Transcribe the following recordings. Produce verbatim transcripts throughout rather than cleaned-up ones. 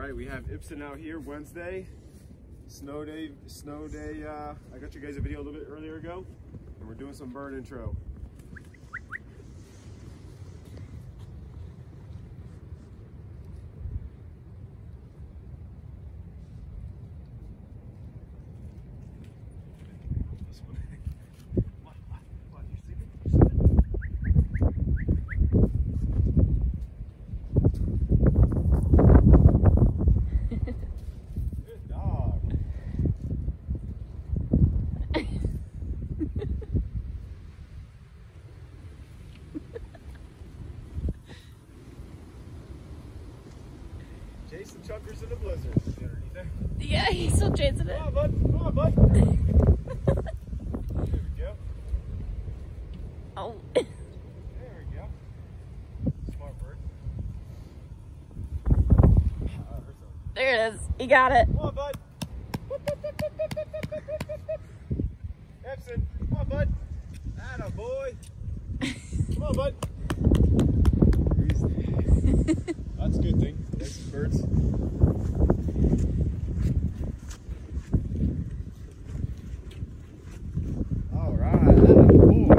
right, we have Ibsen out here Wednesday, snow day. Snow day. Uh, I got you guys a video a little bit earlier ago, and we're doing some bird intro. Chasing chuckers in the blizzard. Underneath there. Yeah, he's still chasing it. Come on, bud. Come on, bud. There we go. Oh. There we go. Smart bird. Uh, there it is. He got it. Come on, bud. Ibsen, come on, bud. Atta boy. Come on, bud. That's a good thing. There's some birds. All right, atta boy.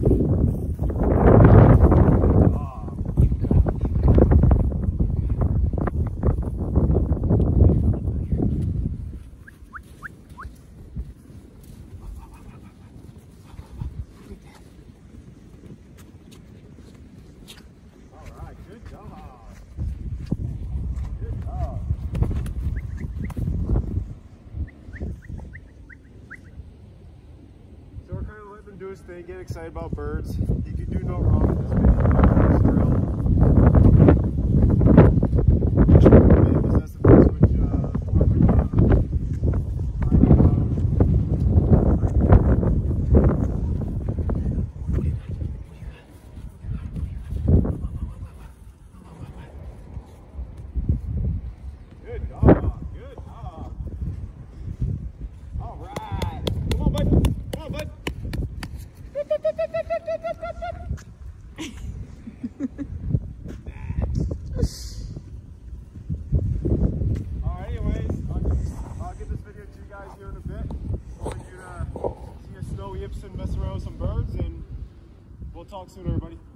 Oh, you got it. All right, good job. So we're kind of letting him do his thing, get excited about birds. He could do no wrong in this video. He's thrilled. Maybe possessive birds, which, uh, form would, uh, finding Good dog, good dog. All right. Come on, bud. Come on, bud. All right, anyways, I'll get, I'll get this video to you guys here in a bit. I want you to see a snowy Ibsen mess around with some birds, and we'll talk soon, everybody.